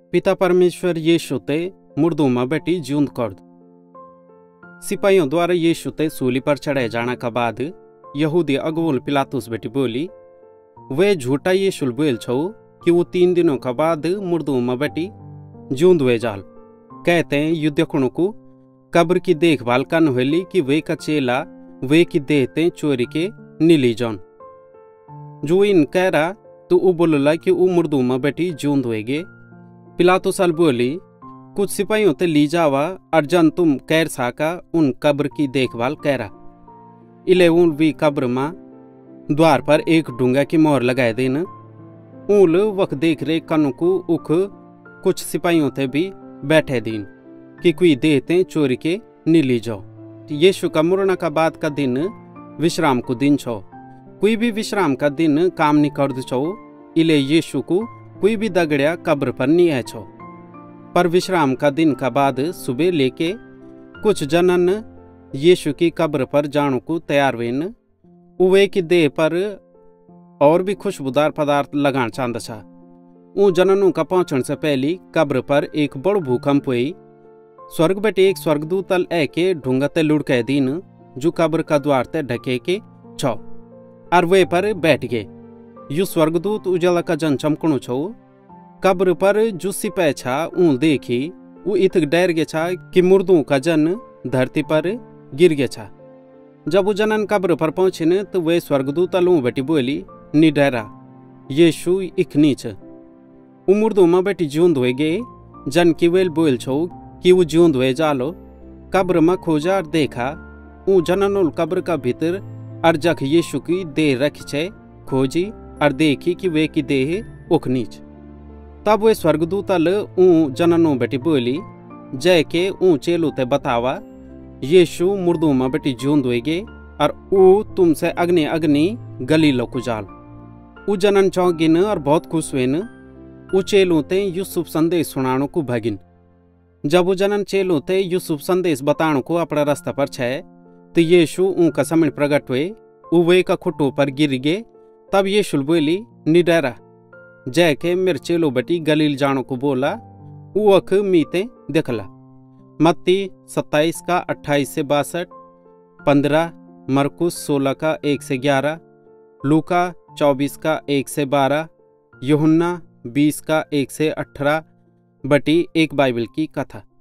पिता परमेश्वर यीशु ते मुर्दों में बैठी जिंद कर दो। सिपाहियों द्वारा यीशु ते सूली पर चढ़ाए जाने का बाद यहूदी अगुवल पिलातुस बेटी बोली, वे झूठा यीशु बोल छो कि वो 3 दिनों का बाद मुर्दों में बैठी जिंद हुए जाल। कहते हैं युद्धकों को कब्र की देखभाल करने वाली कि वे का चेला वे की देहते चोरी के नीली जौन जो इन कह रहा तो वो बोलला कि वो मुर्दों में बैठी जिंद हुएगे। पिलातुस बोली, कुछ सिपाहियों ते ली जावा और जन तुम कैर साका उन कब्र की देखभाल करा। इले उन वी कब्र में द्वार पर एक डूंगा की मोहर लगाए देन। उल वक्त देख रे कनु को उख कुछ सिपाहियों ते भी बैठे दीन कि कोई देहते चोरी के नीली जाओ। यीशु का मुरना का बाद का दिन विश्राम को दिन छो। कोई भी विश्राम का दिन काम नहीं कर छो। इले यीशु को कोई भी दगड़िया कब्र पर नहीं है छो। पर विश्राम का दिन का बाद सुबह लेके कुछ जनन यीशु की कब्र पर जाने को तैयार वेन। उवे की देह पर और भी खुशबूदार पदार्थ लगाना चाहता था। उन जननों का पहुंचने से पहले कब्र पर एक बड़ भूकंप हुई। स्वर्ग बेटे एक स्वर्गदूत के ढूंगते लुढ़के दीन जो कब्र का द्वार ते ढके के छो और वे पर बैठ गए। यू स्वर्गदूत उजला का जन चमकणु छो। कब्र पर जो सिपाही छा ऊँ देखी वो इतक डर गया छा कि मुर्दों का जन धरती पर गिर गया छा। जब वो जनन कब्र पर पहुंचे न तो वे स्वर्गदूत लू बेटी बोली, नी डरा, यीशु इक नीच वो मुर्दों में बेटी जिंद हुए गए। जन की वेल बोल छो कि वो जिंद हुए जालो। कब्र में खोजा और देखा ऊ जनन कब्र का भीतर और जख यीशु की देह रखी छे खोजी और देखी कि वे की देह उख नीच। तब वे स्वर्गदूत ऊ जननो बेटी बोली, जय के ऊ चेलू ते बतावा यीशु मुर्दों में बेटी जिंद हुए गे और ऊ तुमसे अग्नि अग्नि गलीलो कुजाल। ऊ जनन चौगिन और बहुत खुश हुएन। ऊ चेलू ते यूसुफ संदेश सुनाणु को भगिन। जब वो जनन चेलू ते यूसुफ संदेश बताणु को अपना रास्ता पर छे तो यीशु ऊ का समय प्रकट हुए। ऊ वे का खुटो पर गिर गे। तब यीशु बोली, निडरा, जय के मेरे चेलो बेटी गलील जानो को बोला। ऊ अख मीते देखला। मत्ती 27 का 28 से 62, 15, मरकुस 16 का 1 से 11, लूका 24 का 1 से 12, यूहन्ना 20 का 1 से 18 बटी एक बाइबल की कथा।